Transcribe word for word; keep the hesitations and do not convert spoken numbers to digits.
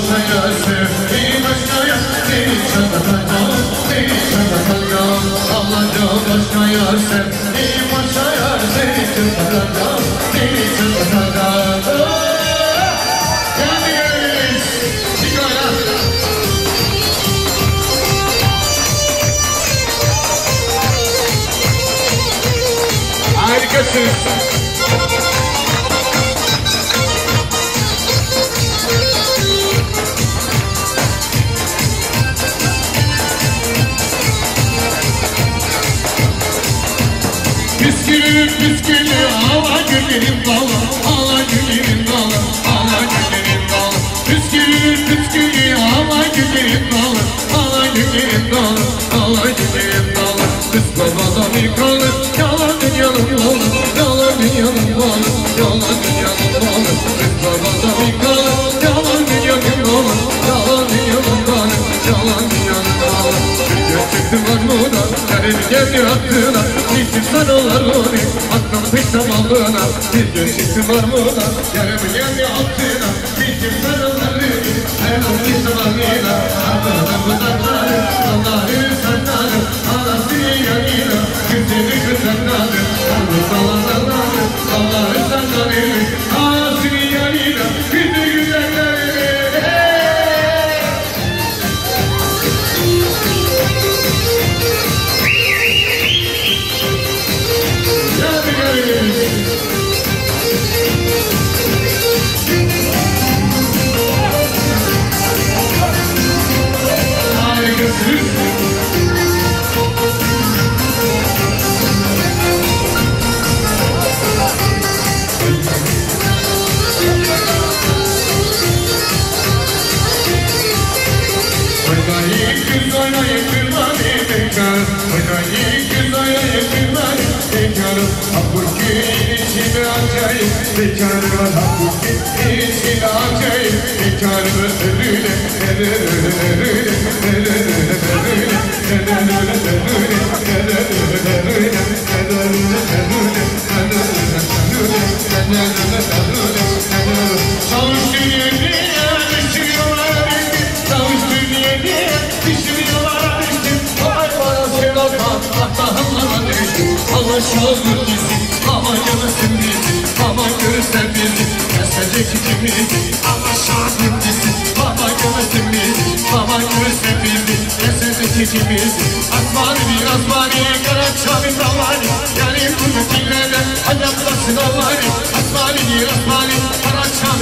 başka yar sevdiğim başka yar seni çatlatacağım, seni çatlatacağım. Alacağım başka yar sevdiğim başka yar seni çatlatacağım, seni çatlatacağım. Geldi geliriz. Çıkara. Harikasınız. Püskülüm püskülüm hava güllerim dağla, hava güllerim dağla, hava güllerim dağla. Püskülüm püskülüm hava güllerim dağla, hava güllerim dağla, hava güllerim dağla. Kız babadan bir kalır, yalan dünyanın malı, yalan dünyanın malı, yalan dünyanın malı. Kız babadan bir kalır, yalan dünyanın malı, yalan dünyanın malı, yalan dünyanın malı. Bir gün çıktım armudan, yarın geldi aklına, gittim sarılar onu, aklım pek tamamlığına. Bir gün çıktım armudan, yarın geldi aklına, gittim sarılar onu, aklım pek tamamlığına. Allah'ım uzakları, Allah'ım sanları, Allah'ım yanına, güzeli kızanları, Allah'ım sanları, Allah'ım sanları, Allah'ım yanına, güzeli güzelleri. Bekarım var hakkı için acayip, bekarım ödülüne neler öyle öyle neler öyle öyle neler öyle öyle neler öyle öyle neler öyle öyle. Çavuş dünyaya düşürüyorlar beni, çavuş dünyaya düşürüyorlar beni. Vay bana sevdaka, Allah'ımlara düştüm. Allah şahır gizli, ama yanısın bizi, ama görürsen bizi, kesecek ikimizi. Allah şahır gizli, ama yanısın bizi, ama görürsen bizi, kesecek ikimizi. Asmani bir asmani, karaçami zavani, yani bu mümkünlerden ayaklasın avani. Asmani bir asmani, karaçami